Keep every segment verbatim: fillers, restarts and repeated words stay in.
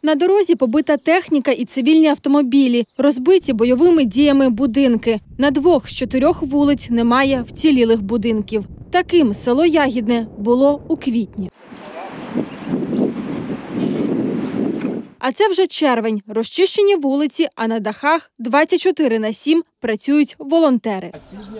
На дорозі побита техніка і цивільні автомобілі, розбиті бойовими діями будинки. На двох з чотирьох вулиць немає вцілілих будинків. Таким село Ягідне було у квітні. А це вже червень. Розчищені вулиці, а на дахах двадцять чотири на сім працюють волонтери.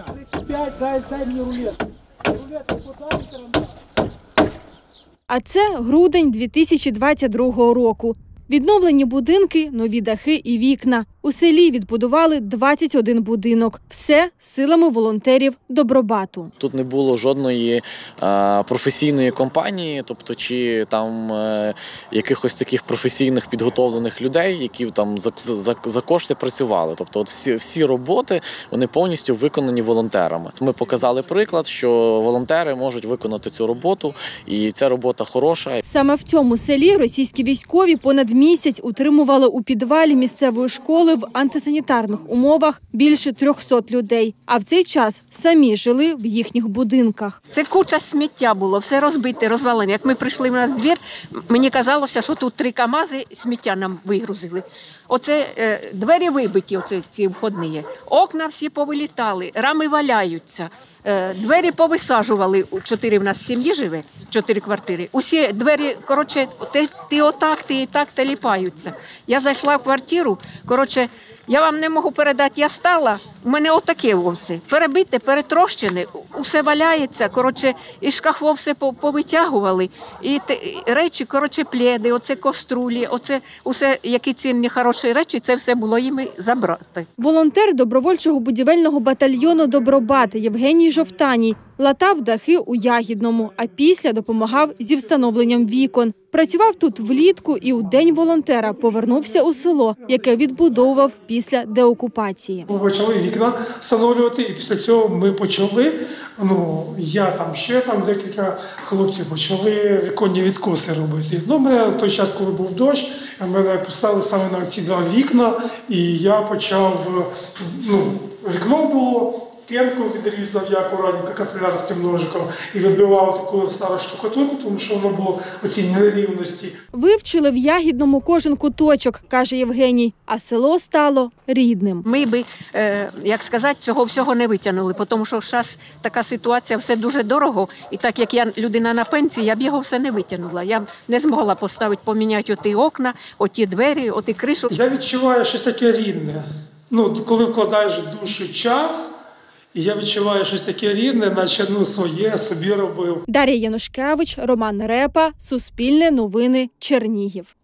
А це грудень дві тисячі двадцять другого року. Відновлені будинки, нові дахи і вікна. У селі відбудували двадцять один будинок. Все силами волонтерів Добробату. Тут не було жодної е, професійної компанії, тобто чи там е, якихось таких професійних підготовлених людей, які там за, за, за кошти працювали. Тобто от всі, всі роботи, вони повністю виконані волонтерами. Ми показали приклад, що волонтери можуть виконати цю роботу, і ця робота хороша. Саме в цьому селі російські військові понад місяць утримували у підвалі місцевої школи в антисанітарних умовах більше трьохсот людей. А в цей час самі жили в їхніх будинках. Це куча сміття було, все розбите, розвалене. Як ми прийшли в нас двір, мені казалося, що тут три камази сміття нам вигрузили. Оце е, двері вибиті, оце ці входні. Окна всі повилітали, рами валяються. Двері повисаджували, чотири в нас сім'ї живе, чотири квартири. Усі двері, коротше, ти, ти отак, ти і так теліпаються. Я зайшла в квартиру, коротше, я вам не можу передати, я стала, у мене отаке вовсе. Перебите, перетрощене, усе валяється, коротше, і шкафо все повитягували, і те, речі, коротше, пледи, оце каструлі, оце усе, які цінні, хороші речі, це все було їм забрати. Волонтер добровольчого будівельного батальйону «Добробат» Євгеній Жовтаній латав дахи у Ягідному, а після допомагав зі встановленням вікон. Працював тут влітку і у День волонтера повернувся у село, яке відбудовував після деокупації. Ми почали вікна встановлювати, і після цього ми почали, ну, я там ще там декілька хлопців почали віконні відкоси робити. Ну, мене в той час, коли був дощ, мене писали саме на ці два вікна, і я почав, ну, вікно було, п'янку відрізав я акуратненько канцелярським ножиком і відбивав таку стару штукатурку, тому що воно було оці нерівності. Вивчили в Ягідному кожен куточок, каже Євгеній, а село стало рідним. Ми би, е, як сказати, цього всього не витягнули, тому що зараз така ситуація, все дуже дорого, і так як я людина на пенсії, я б його все не витягнула. Я б не змогла поставити, поміняти оті окна, оті двері, оті кришу. Я відчуваю щось таке рідне. Ну, коли вкладаєш в душу час, і я відчуваю щось таке рідне, наче, ну, своє, собі робив. Дар'я Янушкевич, Роман Репа, Суспільне новини, Чернігів.